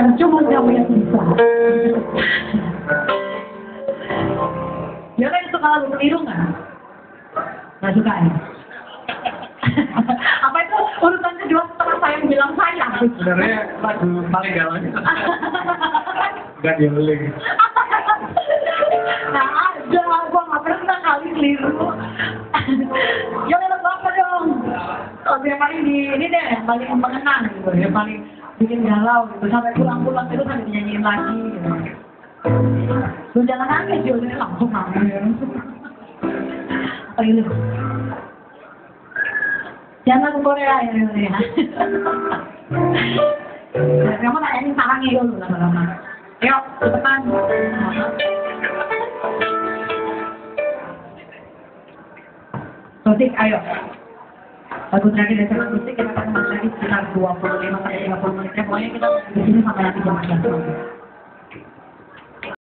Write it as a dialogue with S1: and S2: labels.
S1: yang cuma kamu yang bisa. Dia kan suka lagu meniru nggak? Nggak suka ya? Apa itu urutan kedua setelah saya bilang saya?
S2: Sebenarnya lagu paling galau. Gak dibeli.
S1: Nah ada, gua nggak pernah kali keliru. Ya lagu apa dong? Oh, yang paling di ini deh, yang paling mengenang gitu, yang paling bikin galau gitu, sampai pulang-pulang itu sampai dinyanyiin lagi gitu. Lu jangan nangis, Jul, langsung nangis. Apa itu? Jangan lagu Korea ya, ya. Kamu nanyain sarangnya dulu lama-lama. Yuk, cepetan. Musik, ayo. Lagu terakhir dari Sema Musik, kita akan kembali lagi sekitar 25-30 menit. Pokoknya kita di sini sampai nanti jam 11.